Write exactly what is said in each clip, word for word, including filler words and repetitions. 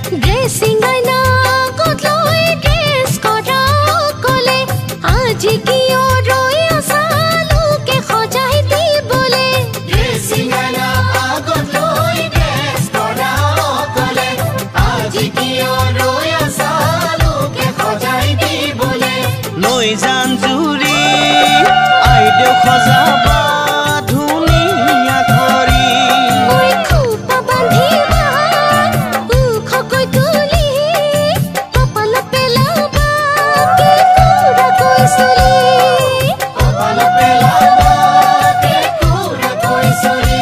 dressing আইনা কতলৈ dress কৰা কলে আজি কিয় ৰৈ আছা লোকে সজাই দিবলে ড্ৰেছিং আইনা কতলৈ ড্ৰেছ কৰা কলে আজি কিয় ৰৈ আছা লোকে সজাই দিবলে লৈ জান জুৰি আইদেউ সজাবা ধুনীয়া কৰি মই খোপা বান্ধিবা উখকৈ তুলি কপালত পেলাবা কি কুৰাকৈ চলি কপাল পেলাবা কে কুৰাকৈ চলি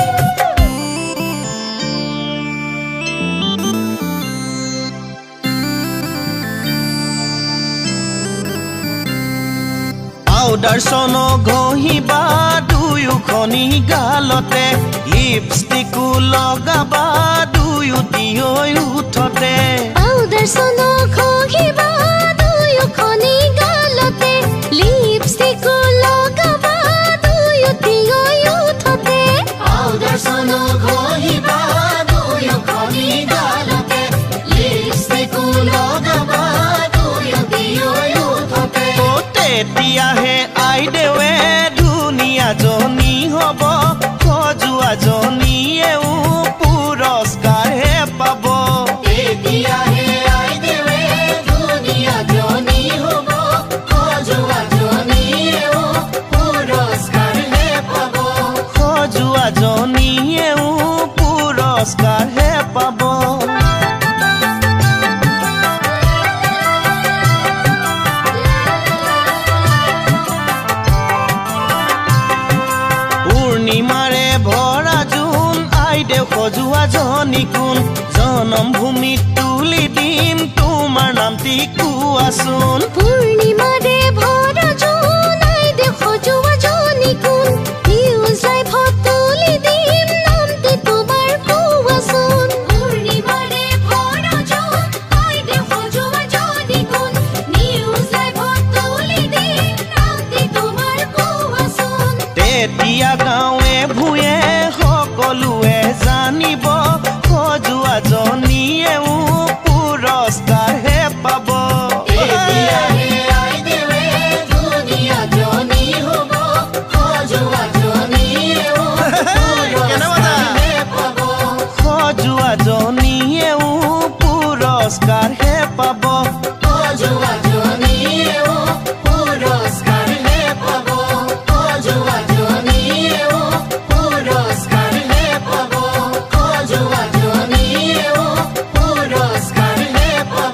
পাউডাৰ চন ঘঁহিবা দুয়োখনি গালতে লিপষ্টিকো লগাবা দুয়োটি হৈ উঠতে পাউডাৰ চন ঘঁহিবা দুয়োখনি গালতে লিপষ্টিকো লগাবা দুয়োটি হৈ উঠতে পাউডাৰ চন ঘঁহিবা দুয়োখনি গালতে লিপষ্টিকো লগাবা দুয়োটি হৈ উঠতে অ তেতিয়াহে আইদেৱে ধুনীয়াজনী হ'ব সজোৱাজনীয়েও পুৰস্কাৰহে পাব তেতিয়াহে আইদেৱে ধুনীয়াজনী হ'ব সজোৱাজনীয়েও পুৰস্কাৰহে পাব সজোৱাজনীয়েও পুৰস্কাৰহে পাব পূৰ্ণিমাৰে ভৰা জোন আইদেউ সজোৱাজনী কোন জনমভূমিত তুলি দিম তোমাৰ নামটি কোৱাচোন পূৰ্ণিমাৰে ভৰা জোন আইদেউ সজোৱাজনী কোন নিউজ লাইভত তুলি দিম নামটি তোমাৰ কোৱাচোন পূৰ্ণিমাৰে ভৰা জোন আইদেউ সজোৱাজনী কোন নিউজ লাইভত তুলি দিম নামটি তোমাৰ কোৱাচোন তেতিয়া গাঁৱে ভূঞে সকলোৱে জানিব সজোৱাজনীয়েও পুৰস্কাৰহে পাব তেতিয়াহে আইদেৱে ধুনীয়াজনী হ'ব সজোৱাজনীয়েও পুৰস্কাৰহে পাব সজোৱাজনীয়েও পুৰস্কাৰহে পাব সজোৱাজনীয়েও পুৰস্কাৰহে পাব সজোৱাজনীয়েও পুৰস্কাৰহে পাব সজোৱাজনীয়েও পুৰস্কাৰহে পাব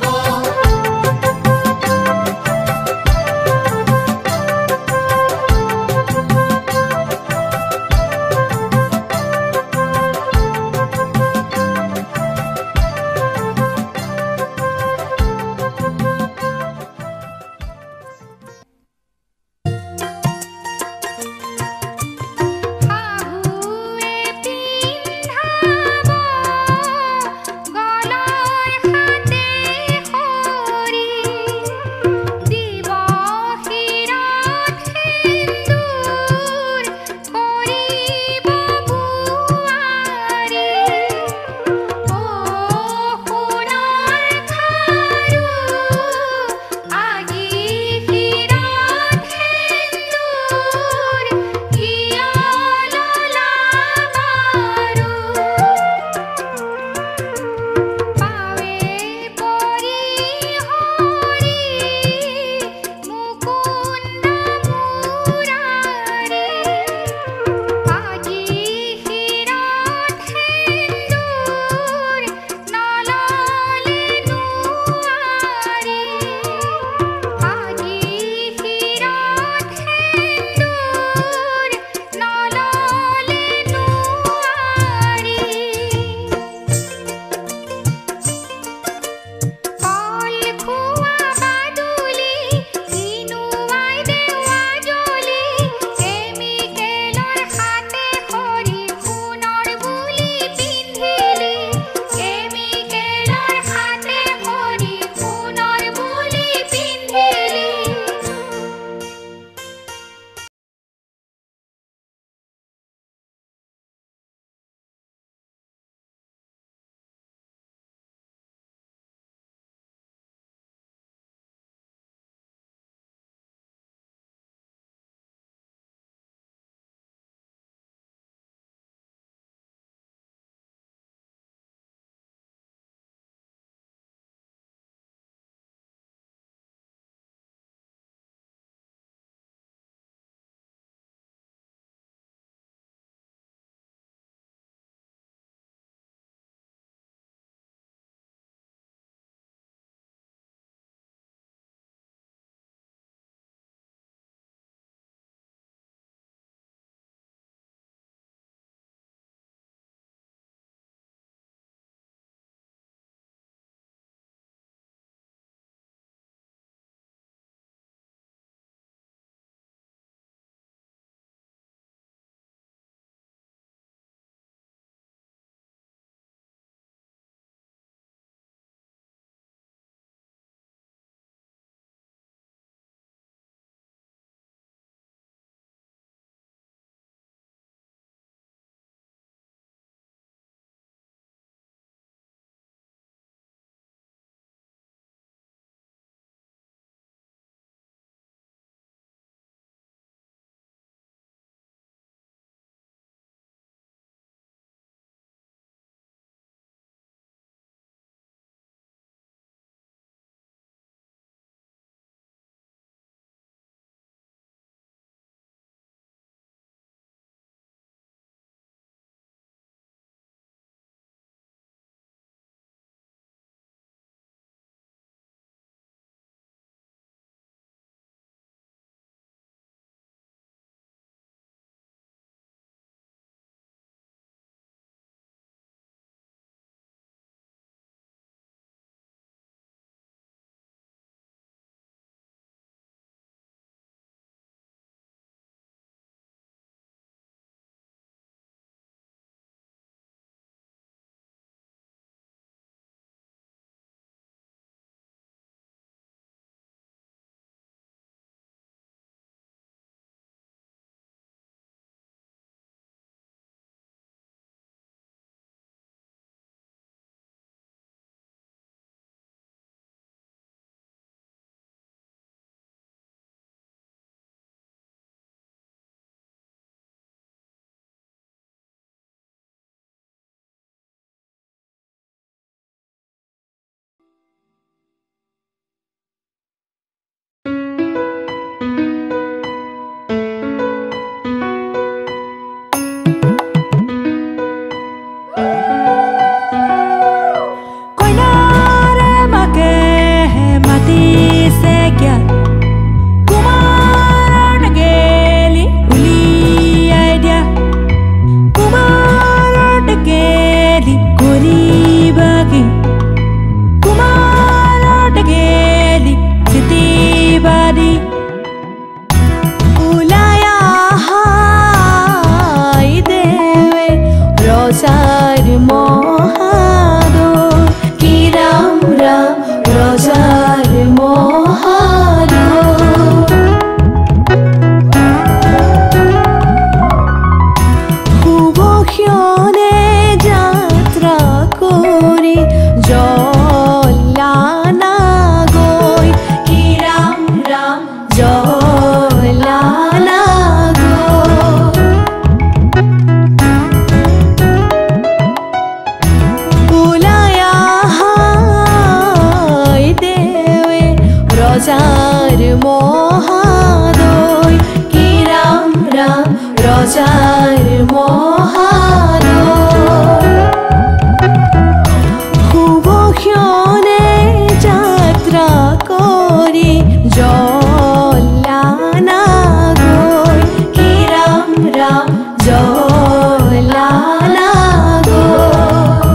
রজার মহাদয় কি রাম রাম রজার মহাদয় শুভ ক্ষণে যাত্রা কৰি জলানা গৈ কি ৰাম ৰাম জলানা গৈ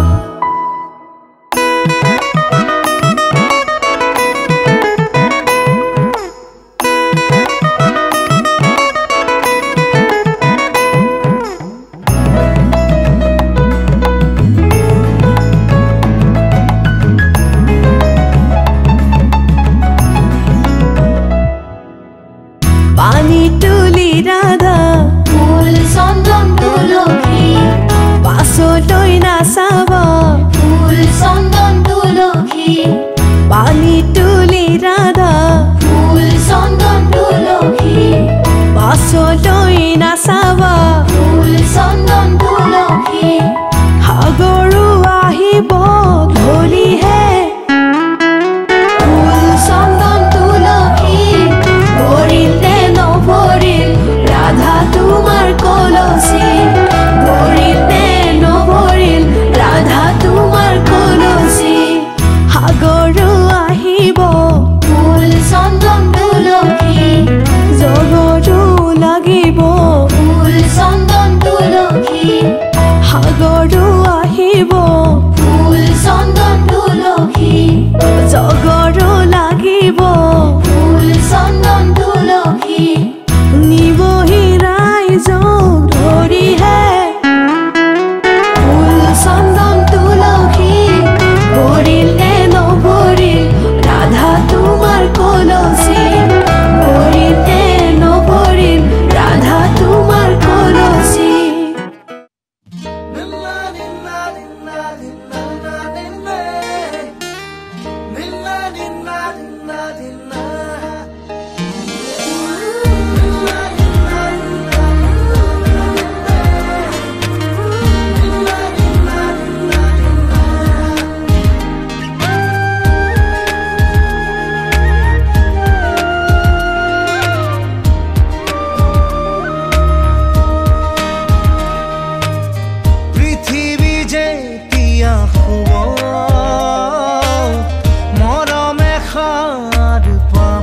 পানী তুলি ৰাধা ফুল চন্দন তুলসী পাছলৈ নাচাব ফুল চন্দন তুলসী পানী তুলি ৰাধা ফুল চন্দন তুলসী পাছলৈ নাচাব ফুল চন্দন তুলসী সাগৰো আহিব ধৰিহে ফুল চন্দন তুলসী ভৰিলে নভৰিল ৰাধা তোমাৰ কলচী ভৰিলে নভৰিল ৰাধা তোমাৰ কলচী সাগৰো আহিব ফুল চন্দন তুলসী জগৰো লাগিব ফুল চন্দন তুলসী সাগৰো আহিব ফুল চন্দন তুলসী জগৰো লাগিব ফুল চন্দন তুলসী নিবহি ৰাইজক ধৰিহে ফুল চন্দন তুলসী ভৰিলে নভৰিল ৰাধা তোমাৰ কলচী ভৰিলে নভৰিল ৰাধা তোমাৰ কলচী পৃথিৱী যেতিয়া শুব মৰমে সাৰ পাব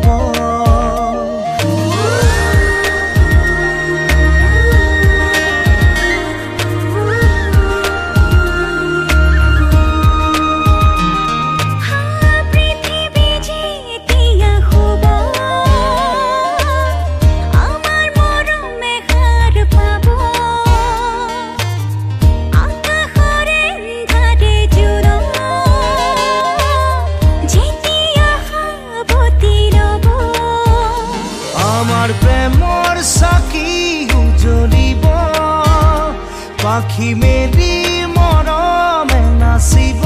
পৃথিৱী যেতিয়া শুব আমাৰ মৰমে সাৰ পাব আকাশৰে ধাৰে জোৰ যেতিয়া সাৱতি ৰব আমাৰ প্ৰেমৰ চাকি উজ্বলিব পাখি মেলি মৰমে নাচিব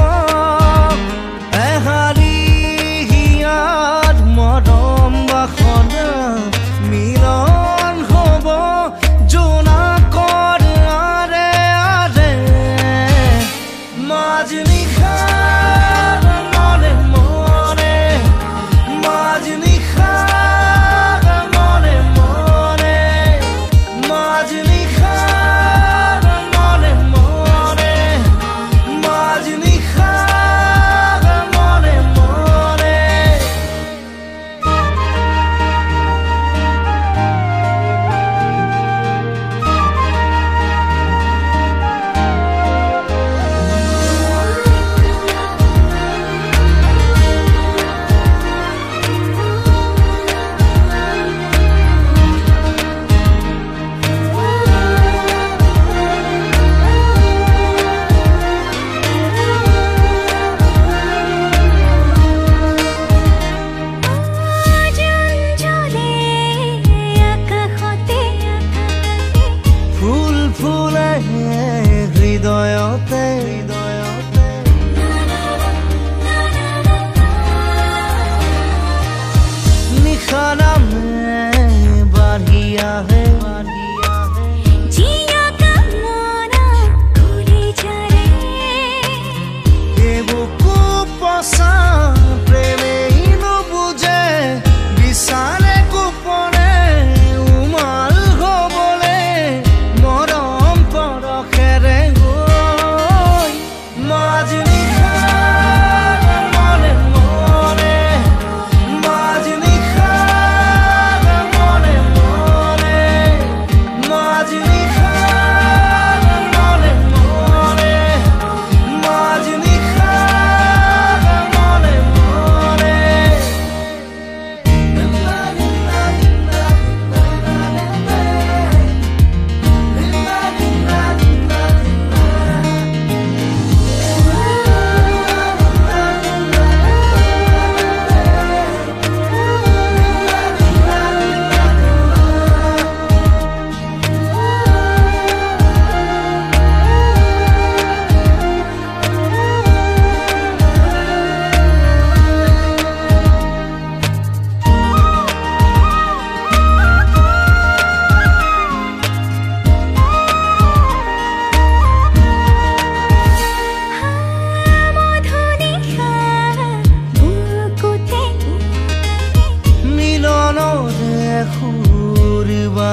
এহালি হিয়াত মৰম বাসনা মিলন হ'ব জোনাকৰ আৰে আৰে মাজ নিশাৰ মনে মনে মাজ নিশাৰ মনে মনে মাজ নিশাৰ মনে মনে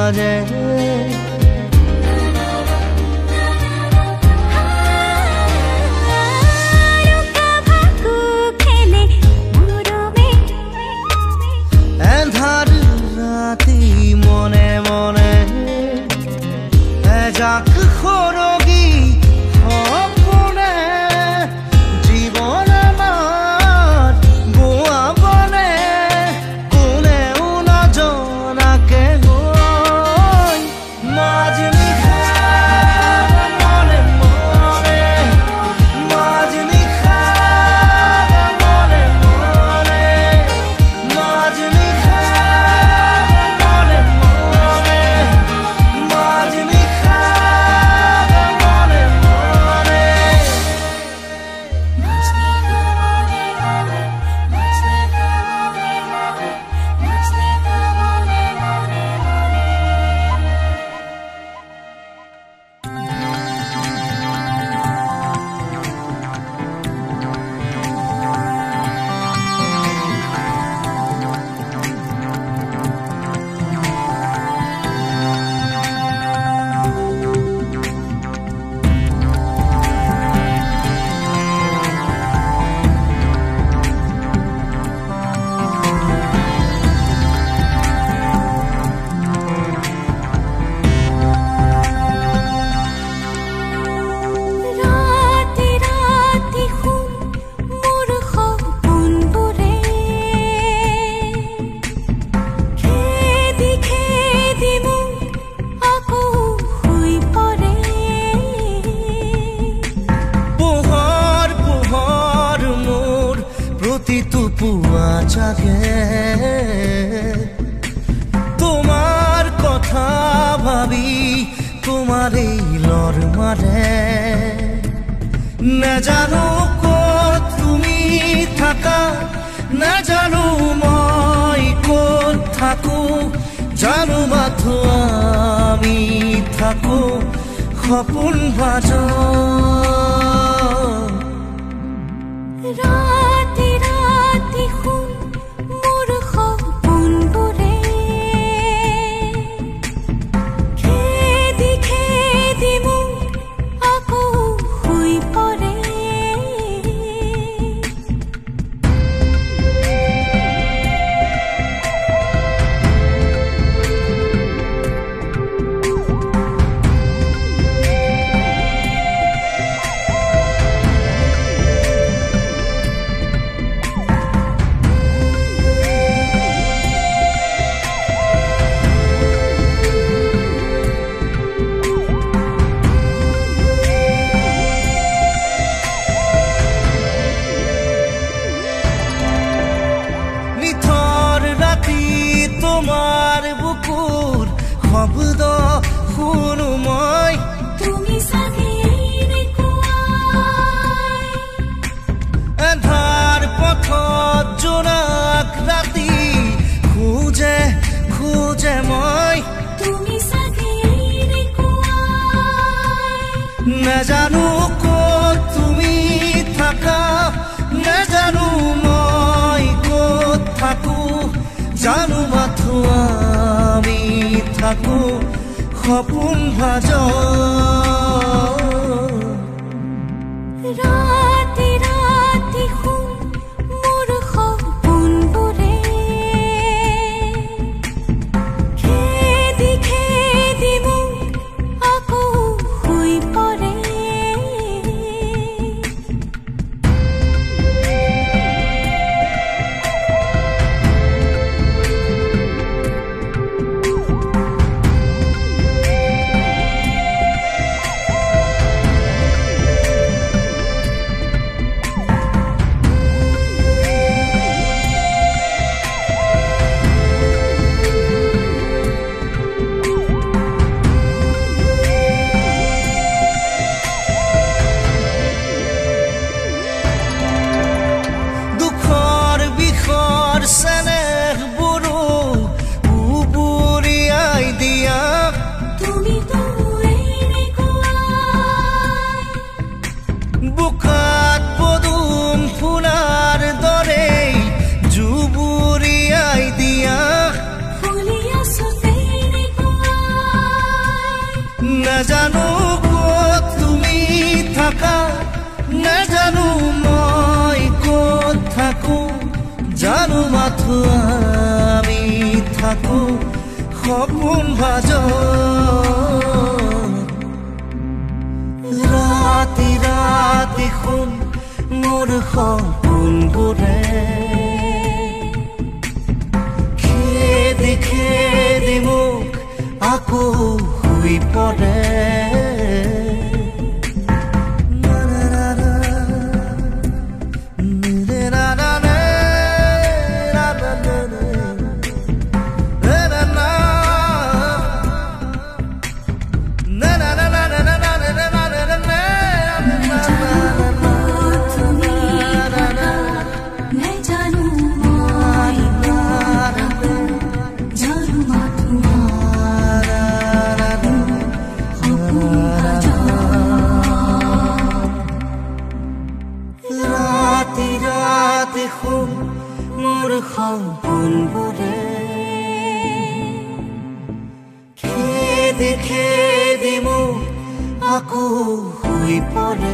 মাজে এন্ধাৰ ৰাতি মনে মনে এজাক সৰগী সপোনে জীৱন আমাৰ বোৱাবনে কোনেও নজনাকে গৈ মাজনিশা মনে মনে মাজনিশা মনে মনে মাজনিশা মনে মনে মাজনিশা মনে মনে ৰাতি ৰাতি শুন মোৰ সপোনবোৰে খেদি খেদি মোক আকৌ শুই পৰে পোহৰ পোহৰ মোৰ প্ৰতিটো পুৱা জাগে তোমাৰ কথা ভাবি তোমাৰেই লৰ মাৰে নাজানো ক'ত তুমি থাকা নাজানো মই ক'ত থাকো জানো মাথো আমি থাকো সপোন ভাজ ৰাতি ৰাতি শুন মোৰ সপোনবোৰে খেদি খেদি মোক আকৌ শুই পৰে নিথৰ ৰাতি তোমাৰ বুকুৰ শব্দ শুনো মই তুমি চাগে এনেকুৱাই এন্ধাৰ পথত জোনাক ৰাতি খোজে খোজে মই তুমি চাগে এনেকুৱাই নাজানো ক'ত তুমি থাকা নাজানো মই ক'ত থাকো জানো মাথো আমি থাকো সপোন ভাজ ৰাতি ৰাতি শুন মোৰ সপোনবোৰে খেদি খেদি মোক আকৌ শুই পৰে জানো মাথো আমি থাকো সপোন ভাজ ৰাতি ৰাতি শুন মোৰ সপোনবোৰে খেদি খেদি মোক আকৌ শুই পৰে খেদি খেদি মোক আকৌ শুই পৰে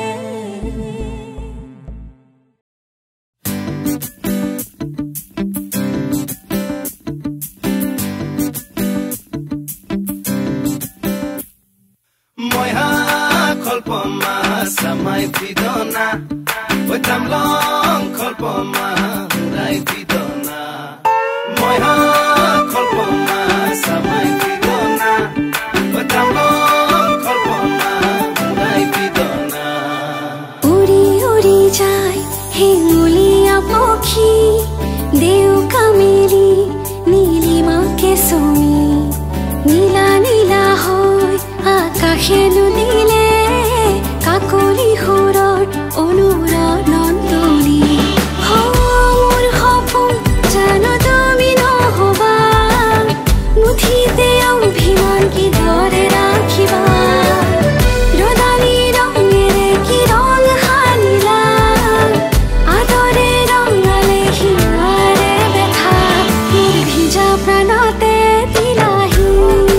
মই কল্পমা samai pidona oi tamlong kholpoma urai pidona moi ha kholpoma samai pidona oi tamlong kholpoma urai pidona uri uri jai hingulia pokhi deu kameli nilima ke somi nila nila hoy akashe nudile kakoli horor onura nandoli homur hopun jano tumi no hoba muthite abhiman ki dore rakhiba rodani rongere ki rong hanila adore rongale hinare betha mur bhija pranote dilahi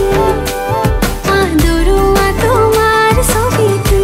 adorua tomar sobiti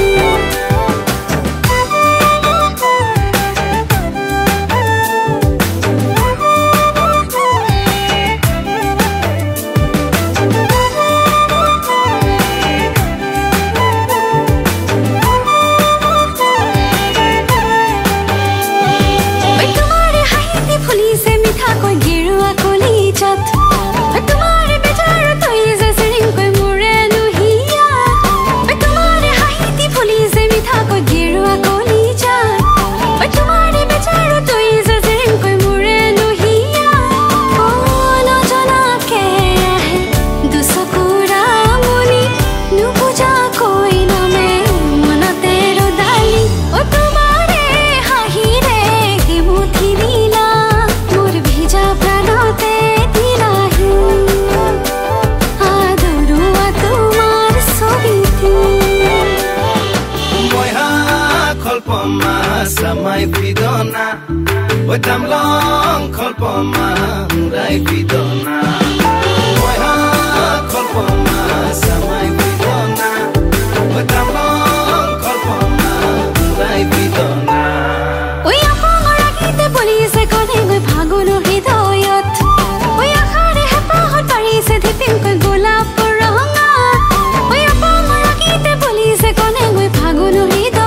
samai pidona oi tamlong kholpoma urai pidona moi ha kholpoma samai pidona oi tamlong kholpoma urai pidona oi apangara kite polise kone goi bhagono hidayat oi akhare hapahot parise dipin koi golap ranga oi apangara kite polise kone goi bhagono hidayat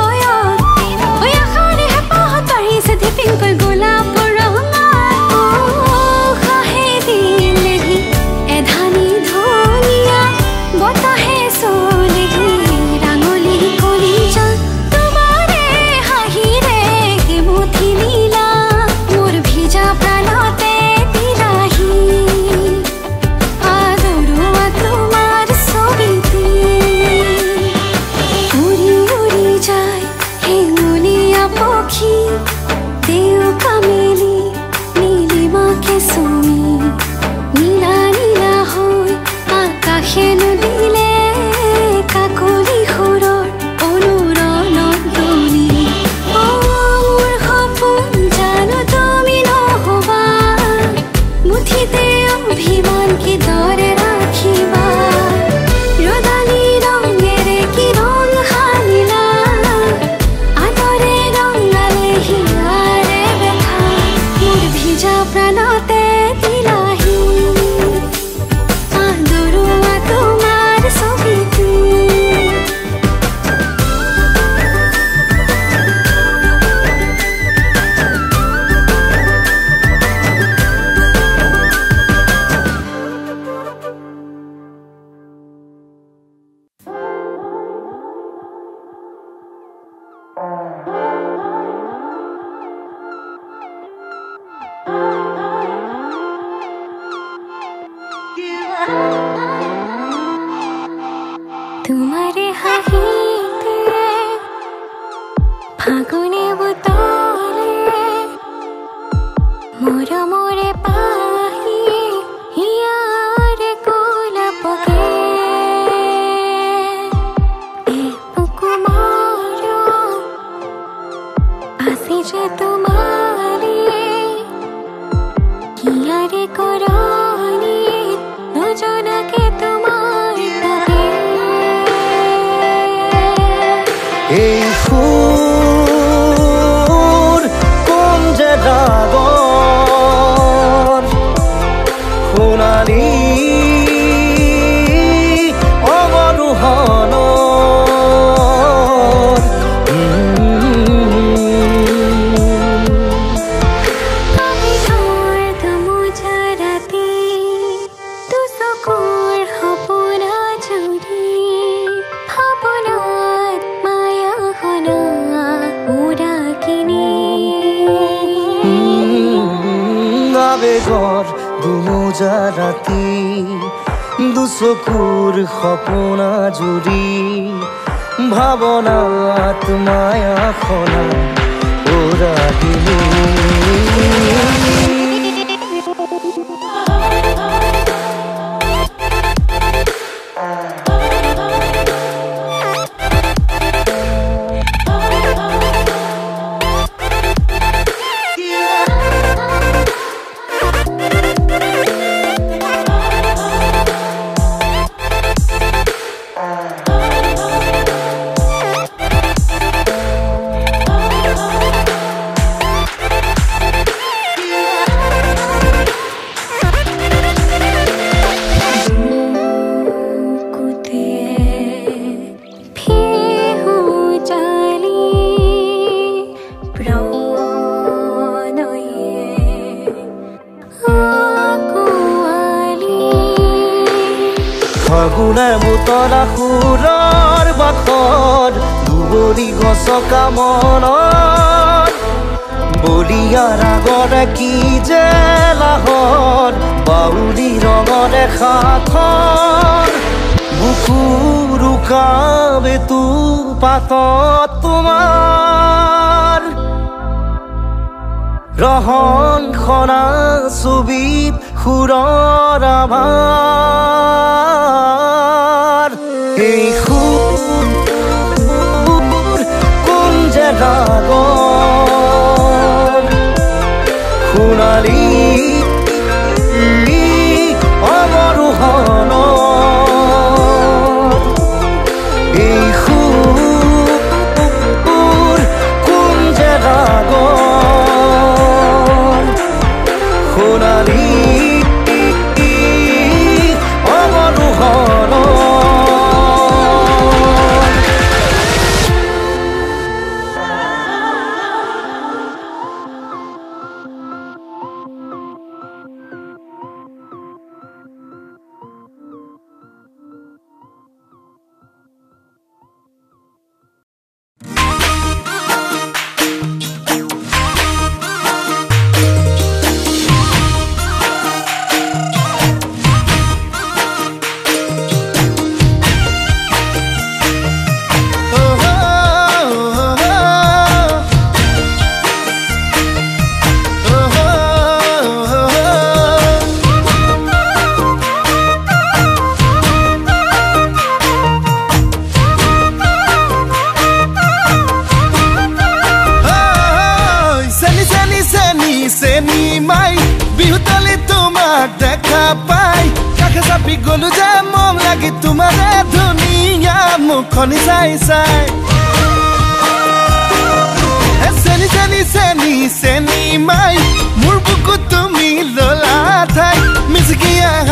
dipin koi golap ranga oh khahe dilehi edhani dhoniya batahe solehi rangoli kolija tumare যা প্রাণতে দিলাহি আদরুয়া তোমার ছবিতে তোমারে হাহিতে ফাগুনে বুতলে মোরা মোরে পাহি হিয়ারে কোলাপকে এ পুকুমার আসি যে তোমারে হিয়ারে করানি নজনাকে তোমার তাকে এই সুর কোন যে রাগর সোণালী অবৰোহণ আমি তোর ধমুজা রাতি তু চকুৰ সপোনা জুৰি ভাৱনাত মায়াখনা উৰা কিনি আবেগৰ দুমোজা ৰাতি দুচকুৰ সপোনা জুৰি ভাৱনাত মায়াখনা উৰা কিনি কুতে ফেহু জালি প্ৰণয়ে আকুৱালি ফাগুনে বুতৰা সুৰৰ বাখৰ দুবৰি গছকা মনত বলিয়াৰ আগৰে কি যে লাহৰ বাউলি ৰঙৰে সাথৰ বুকু ৰুকাবে তু পাতত তোমাৰ ৰহন খনা ছবিত সুৰৰ আভাৰ এই সুৰ কোন যে ৰাগৰ সোণালী অৱৰোহণ এই সুৰ কোন যে ৰাগৰ সোণালী অৱৰোহণ চাপি গলো যে মম লাগি তোমাৰে ধুনীয়া মুখনি চাই চাই চেনি চেনি চেনি চেনি মাই মোৰ বুকুত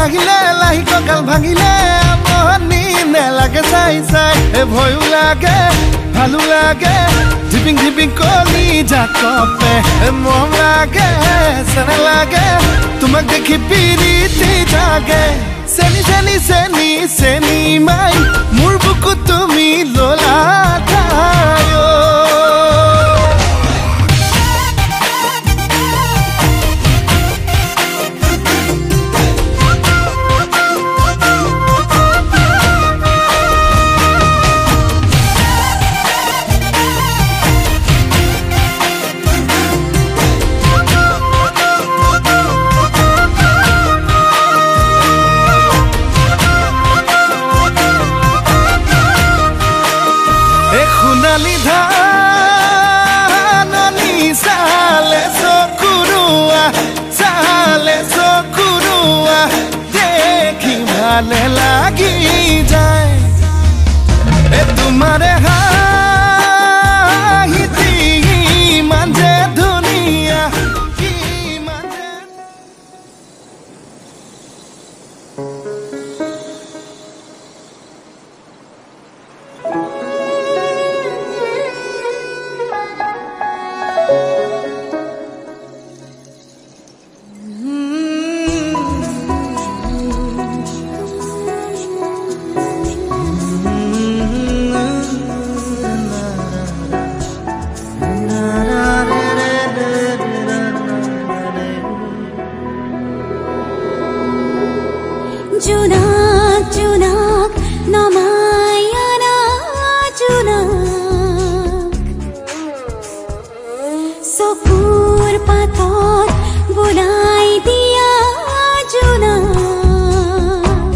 হাগিলে লাহি কঁকাল ভাঙিলে আমনি নেলাগে চাই চাই এ ভয়ো লাগে ভালো লাগে ধিপিং ধিপিং কলি জাকপে মৰম লাগে চেনা লাগে তোমাক দেখি পিৰিতি জাগে চেনি চেনি চেনি চেনি মাই মোৰ বুকু তুমি ললা ঠাই লাগি যায় এ তোমারে হাহিতি ইমান যে ধুনীয়া ইমান যে Junak, Junak, namayana Junak Sopur pator bulai diya Junak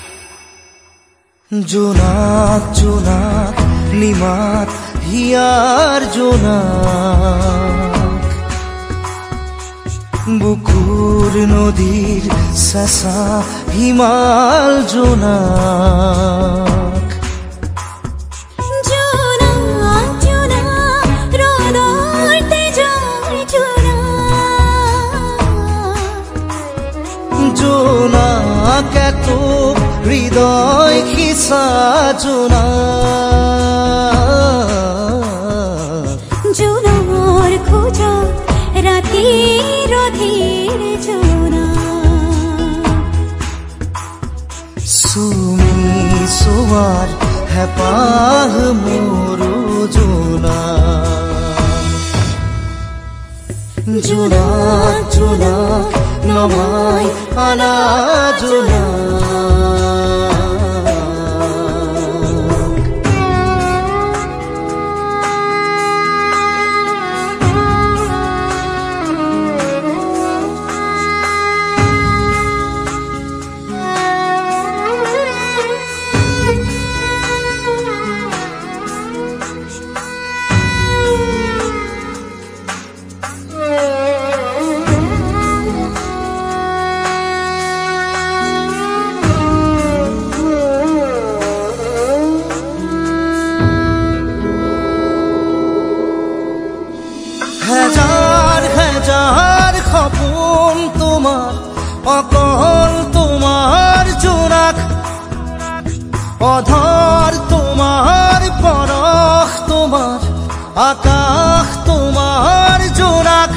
Junak, Junak, limat hiyar Junak বুকুর নদীর সাসা হিমাল জোনাক জোনাক জোনাক রোদর তেজর জোনাক জোনাক এত হৃদয় খিসা জোনাক জোনার খোঁজা রাতি রোধের জোনাক সুমি সোয়ার হেপাহ মোরো জোনাক জোনাক জোনাক নমায় আনা জোনাক হাজার হাজার খপন তোমার অকল তোমার জোনাক অধর তোমার পরখ তোমার আকাশ তোমার জোনাক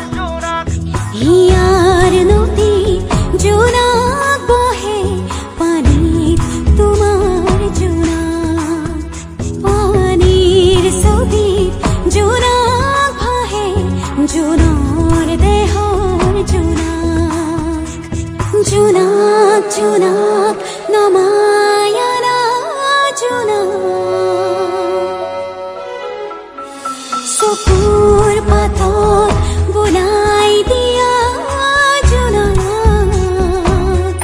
হিয়ার নদী জোনাক বহে পানির তোমার জোনাক পানির ছবি জোনাক ভাহে জোনার দেহর জোনাক জোনাক জোনাক নমায়ানা জোনাক সপুর পাথর বুলাই দিয়া জোনাক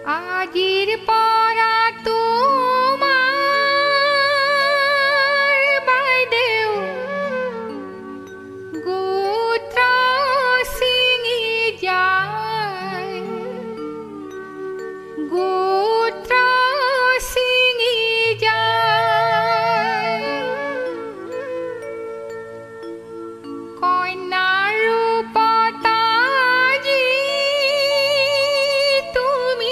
আজিৰ পৰা তোমাৰ বাইদেউ গোত্ৰ ছিঙি যায় গোত্ৰ ছিঙি যায় কন্যাৰ ৰূপত আজি তুমি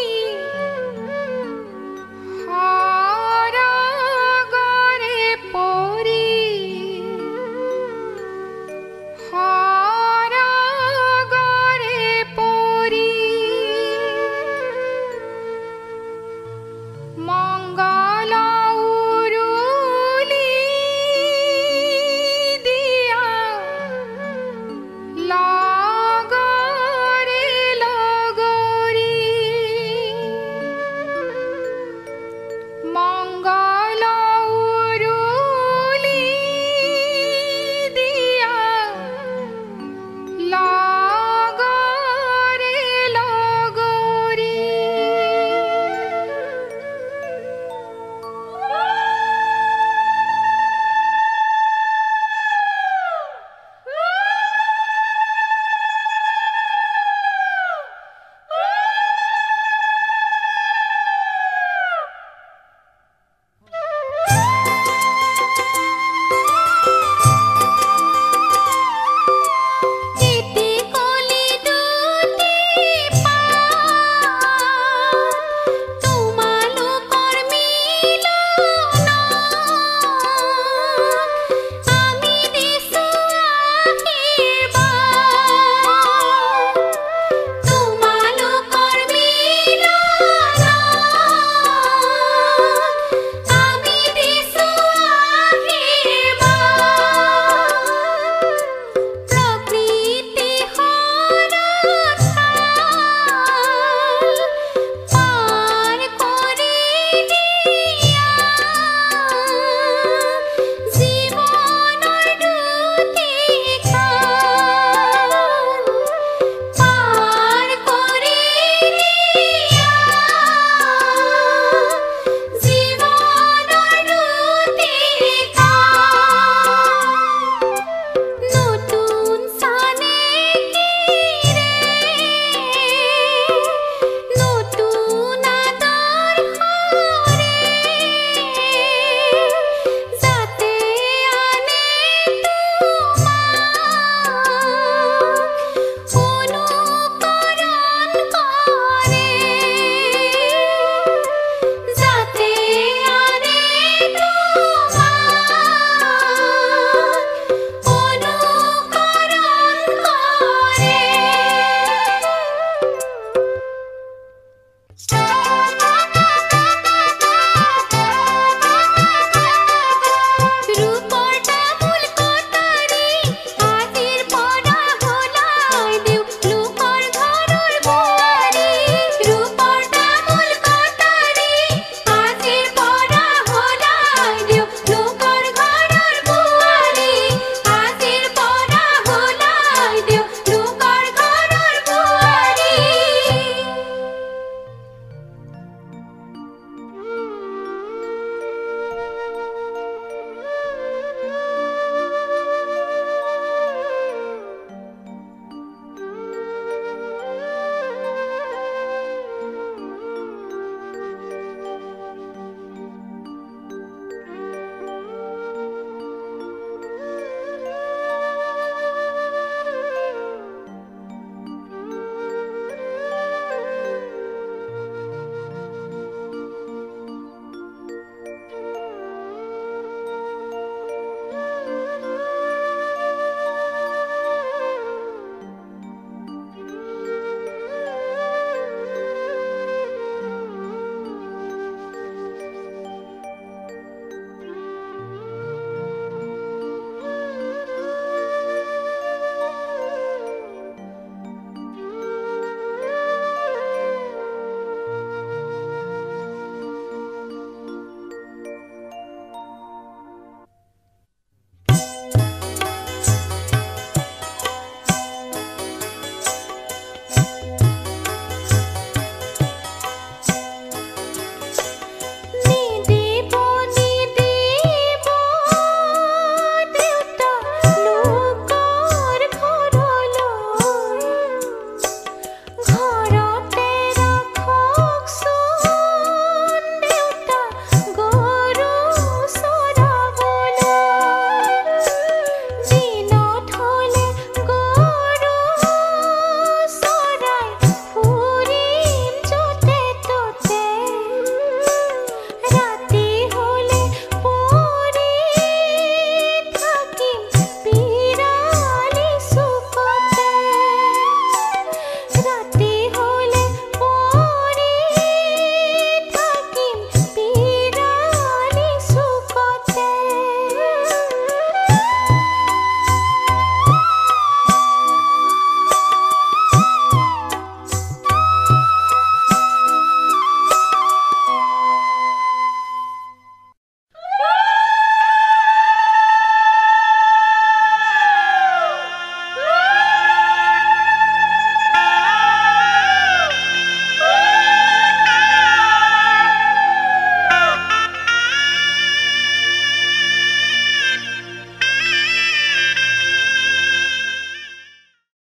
সৰগৰে পৰি সৰগৰে পৰি মংগল উৰুলি দিয়া লগৰে লগৰী মংগল উৰুলি দিয়া লগৰে লগৰী ইতি কলি দুটি পাত তোমালোকৰ মিলনত আমি দিছোঁ আশীৰ্বাদ তোমালোকৰ মিলনত আমি দিছোঁ আশীৰ্বাদ প্ৰকৃতি পাৰ কৰি দিয়া জীৱনৰ দুটি কাল পাৰ কৰি দিয়া জীৱনৰ দুটি কাল নতুন চানেকিৰে নতুন আদৰ্শৰে যাতে আনে তোমাক অনুকৰণ কৰে যাতে আনে তোমাক অনুকৰণ কৰে